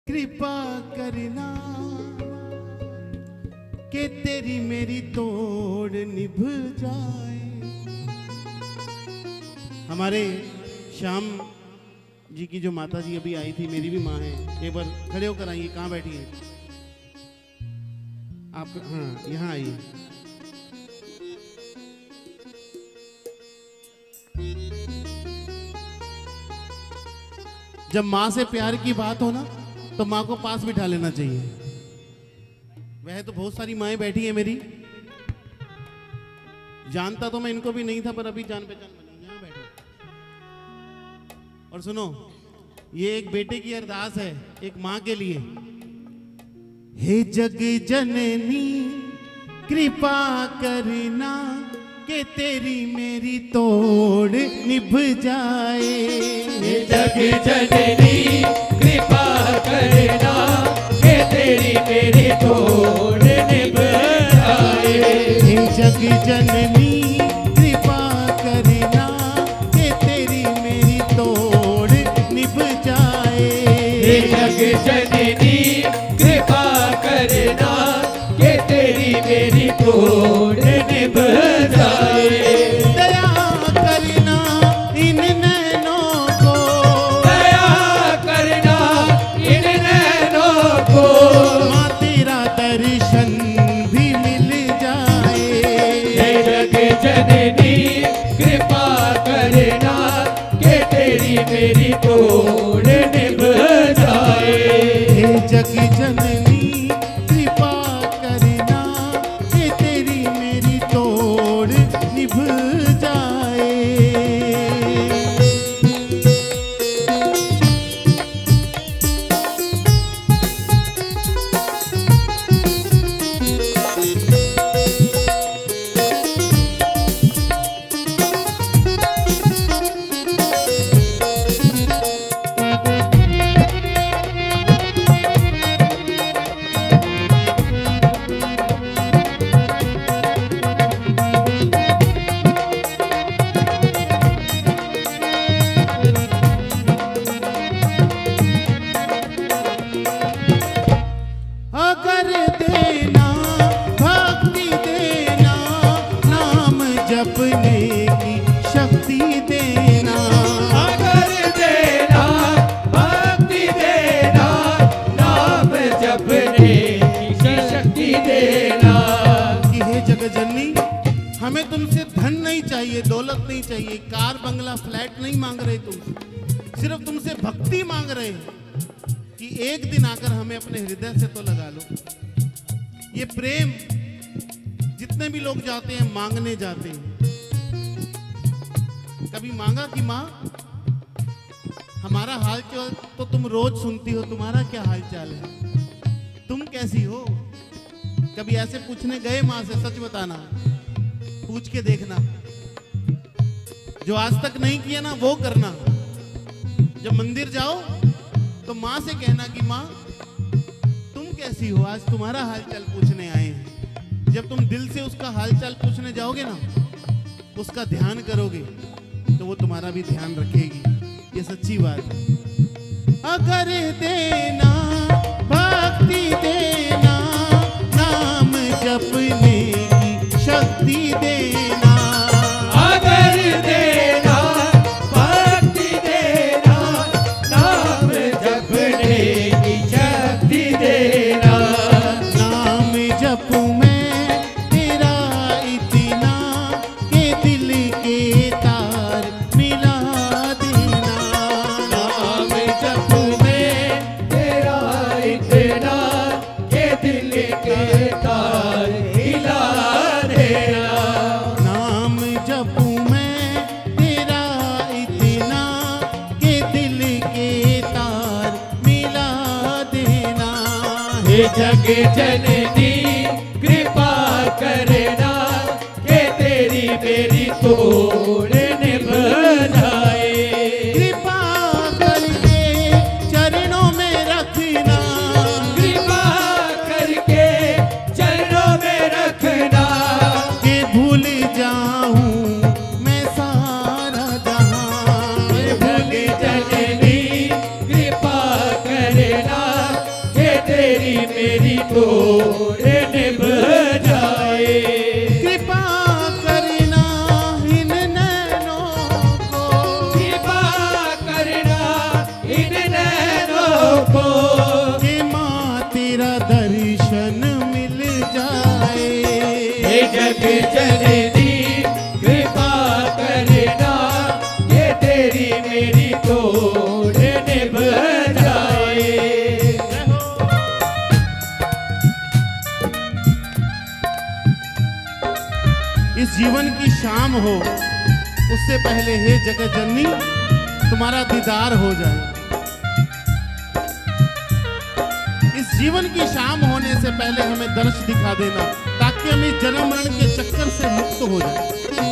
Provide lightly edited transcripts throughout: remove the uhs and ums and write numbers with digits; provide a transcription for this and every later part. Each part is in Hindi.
कृपा करना कि तेरी मेरी तोड़ निभ जाए। हमारे श्याम जी की जो माता जी अभी आई थी, मेरी भी माँ है, एक बार खड़े होकर आइए। कहाँ बैठी है आप? हाँ, यहाँ आइए। जब माँ से प्यार की बात हो ना तो माँ को पास बिठा लेना चाहिए। वह तो बहुत सारी माएं बैठी हैं मेरी, जानता तो मैं इनको भी नहीं था, पर अभी जान पहचान बनी। यहाँ बैठो और सुनो, ये एक बेटे की अरदास है एक माँ के लिए। हे जग जननी कृपा करना कि तेरी मेरी तोड़ निभ जाए। हे जग जननी कृपा करना कि तेरी मेरी तोड़ निभ जाए। हे जग जननी कृपा करना कि तेरी मेरी तोड़ निभ जाए। हे जग जननी कृपा करना कि तेरी मेरी तोड़ निभ जाए। दया करना इन नैनों को, दया करना इन नैनों को, माँ तेरा दर्शन भी मिल जाए। हे जग जननी कृपा करना कि तेरी मेरी तोड़ निभ जाए। हे जग जननी कृपा करना कि तेरी मेरी तोड़ निभ जाए। अगर देना भक्ति देना, नाम जपने की शक्ति देना। अगर देना भक्ति देना, नाम जपने की शक्ति देना। कि हे जगजननी, हमें तुमसे धन नहीं चाहिए, दौलत नहीं चाहिए, कार बंगला फ्लैट नहीं मांग रहे तुमसे, सिर्फ तुमसे भक्ति मांग रहे हैं कि एक दिन आकर हमें अपने हृदय से तो लगा लो। ये प्रेम जितने भी लोग जाते हैं मांगने जाते हैं, कभी मांगा कि माँ हमारा हाल चाल तो तुम रोज सुनती हो, तुम्हारा क्या हाल चाल है, तुम कैसी हो? कभी ऐसे पूछने गए माँ से? सच बताना, पूछ के देखना। जो आज तक नहीं किया ना वो करना। जब मंदिर जाओ तो माँ से कहना कि माँ तुम कैसी हो, आज तुम्हारा हालचाल पूछने आए हैं। जब तुम दिल से उसका हालचाल पूछने जाओगे ना, उसका ध्यान करोगे तो वो तुम्हारा भी ध्यान रखेगी। ये सच्ची बात है। अगर देना भक्ति देना, नाम जपने की शक्ति देना। अगर देना भक्ति देना, नाम जपने की शक्ति देना। नाम जपूं मैं तेरा इतना कि दिल के तार मिला देना। नाम जपूं मैं तेरा इतना कि दिल के तार हिला देना। नाम जपूं मैं तेरा इतना कि दिल के तार मिला देना। हे जग जननी कृपा करना कि तेरी मेरी तोड़ निभ जाए। कृपा करके चरणों में रखना, कृपा करके चरणों में रखना। कि भूल जाऊं मैं सारा जहां। हे जग जननी कृपा करना मेरी तोड़ निभ जाए। कृपा करना इन नैनों को, कृपा करना इन नैनों को, कि माँ तेरा दर्शन मिल जाए। हे जग जननी कृपा करना, ये तेरी मेरी तोड़ निभ जाए। इस जीवन की शाम हो, उससे पहले हे जगत जननी तुम्हारा दीदार हो जाए। इस जीवन की शाम होने से पहले हमें दर्श दिखा देना, ताकि हम इस जन्म मरण के चक्कर से मुक्त हो जाए।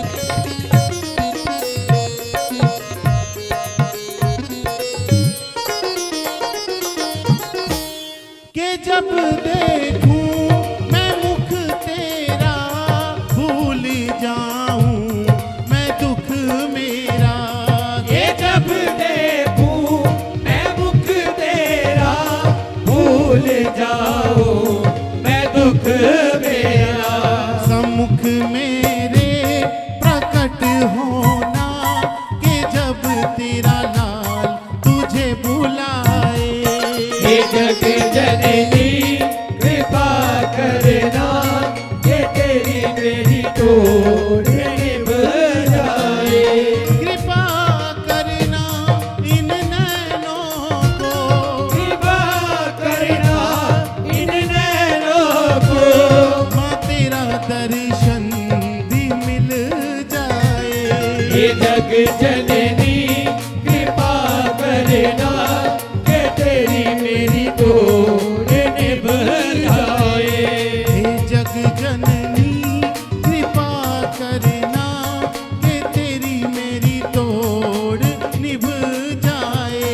कि जब देखूं मैं मुख तेरा, भूल जाऊं मैं दुख मेरा। ये जब देखूं मैं मुख तेरा, भूल जाऊं मैं दुख मेरा। सम्मुख मेरे प्रकट होना, कि जब तेरा लाल तुझे बुलाए। हे जग जननी कृपा करना, ये तेरी मेरी तोड़ निभ जाए। कृपा करना इन नैनों को, कृपा करना इन नैनों को, माँ तेरा दर्शन भी मिल जाए। हे जग जननी कृपा करना, ये तेरी मेरी तोड़ निभ जाए। हे जग जननी कृपा करना, कि तेरी मेरी तोड़ निभ जाए।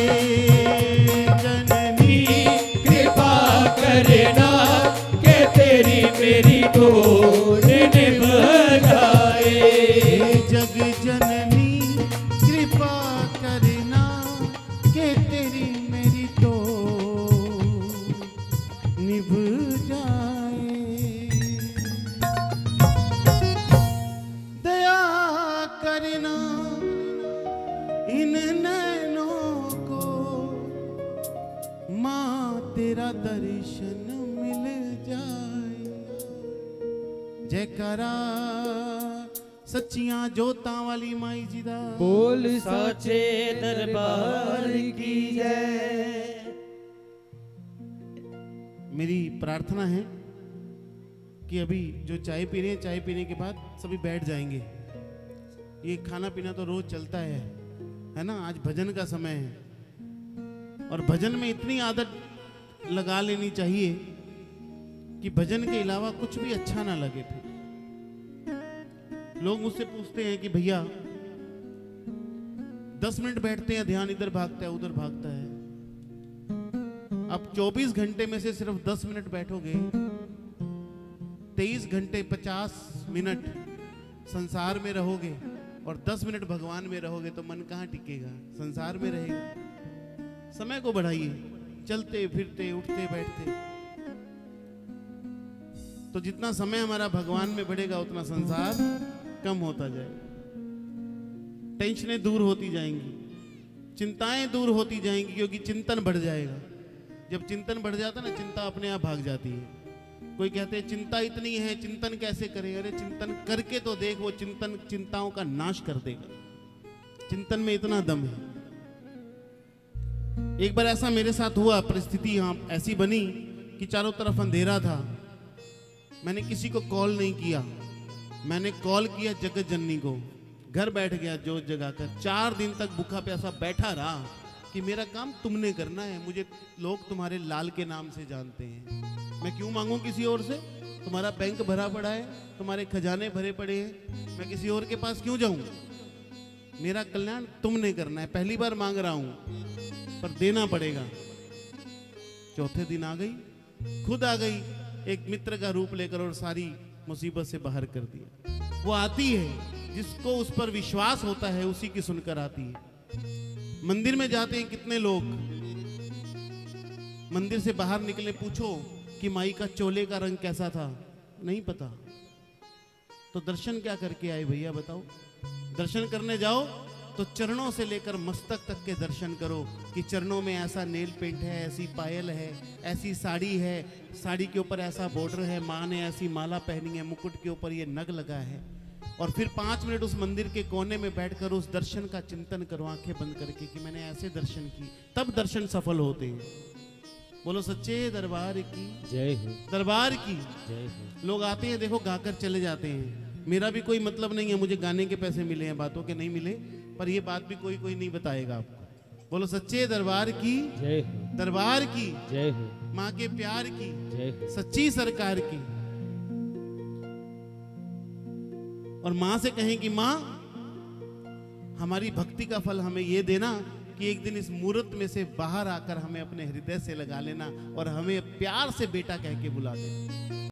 जननी कृपा करना, के तेरी मेरी तोड़ निभ जाए। हे जग जननी कृपा करना, कि तेरी मेरी तोड़ निभ जाए। दया करना इन नैनों को, माँ तेरा दर्शन मिल जाए। जयकारा सच्चियां जोतां वाली माई जी दा। बोल साचे दरबार की जय। मेरी प्रार्थना है कि अभी जो चाय पी रहे हैं, चाय पीने के बाद सभी बैठ जाएंगे। ये खाना पीना तो रोज चलता है ना। आज भजन का समय है, और भजन में इतनी आदत लगा लेनी चाहिए कि भजन के अलावा कुछ भी अच्छा ना लगे। फिर लोग मुझसे पूछते हैं कि भैया 10 मिनट बैठते हैं, ध्यान इधर भागता है उधर भागता है। अब 24 घंटे में से सिर्फ 10 मिनट बैठोगे, 23 घंटे 50 मिनट संसार में रहोगे और 10 मिनट भगवान में रहोगे, तो मन कहाँ टिकेगा? संसार में रहेगा। समय को बढ़ाइए, चलते फिरते उठते बैठते। तो जितना समय हमारा भगवान में बढ़ेगा, उतना संसार कम होता जाएगा। टेंशनें दूर होती जाएंगी, चिंताएं दूर होती जाएंगी, क्योंकि चिंतन बढ़ जाएगा। जब चिंतन बढ़ जाता है ना, चिंता अपने आप भाग जाती है। कोई कहते हैं चिंता इतनी है, चिंतन कैसे करें? अरे चिंतन करके तो देख, वो चिंतन चिंताओं का नाश कर देगा। चिंतन में इतना दम है। एक बार ऐसा मेरे साथ हुआ, परिस्थिति यहाँ ऐसी बनी कि चारों तरफ अंधेरा था। मैंने किसी को कॉल नहीं किया, मैंने कॉल किया जगत जननी को। घर बैठ गया जोत जगाकर, 4 दिन तक भूखा प्यासा बैठा रहा कि मेरा काम तुमने करना है। मुझे लोग तुम्हारे लाल के नाम से जानते हैं, मैं क्यों मांगूं किसी और से? तुम्हारा बैंक भरा पड़ा है, तुम्हारे खजाने भरे पड़े हैं, मैं किसी और के पास क्यों जाऊं? मेरा कल्याण तुमने करना है। पहली बार मांग रहा हूं, पर देना पड़ेगा। चौथे दिन आ गई, खुद आ गई एक मित्र का रूप लेकर, और सारी मुसीबत से बाहर कर दिया। वो आती है, जिसको उस पर विश्वास होता है उसी की सुनकर आती है। मंदिर में जाते हैं कितने लोग, मंदिर से बाहर निकले, पूछो कि माई का चोले का रंग कैसा था, नहीं पता। तो दर्शन क्या करके आए भैया बताओ? दर्शन करने जाओ तो चरणों से लेकर मस्तक तक के दर्शन करो कि चरणों में ऐसा नेल पेंट है, ऐसी पायल है, ऐसी साड़ी है, साड़ी के ऊपर ऐसा बॉर्डर है, माँ ने ऐसी माला पहनी है, मुकुट के ऊपर ये नग लगा है। और फिर 5 मिनट उस मंदिर के कोने में बैठकर उस दर्शन का चिंतन करो आंखें बंद करके कि मैंने ऐसे दर्शन की, तब दर्शन सफल होते हैं। बोलो सच्चे दरबार की जय हो, दरबार की जय हो। लोग आते हैं देखो गाकर चले जाते हैं, मेरा भी कोई मतलब नहीं है मुझे गाने के पैसे मिले हैं, बातों के नहीं मिले, पर ये बात भी कोई कोई नहीं बताएगा आपको। बोलो सच्चे दरबार की जय हो, दरबार की जय हो, माँ के प्यार की जय हो। सच्ची सरकार की। और माँ से कहें कि माँ हमारी भक्ति का फल हमें ये देना कि एक दिन इस मूर्त में से बाहर आकर हमें अपने हृदय से लगा लेना और हमें प्यार से बेटा कह के बुला देना।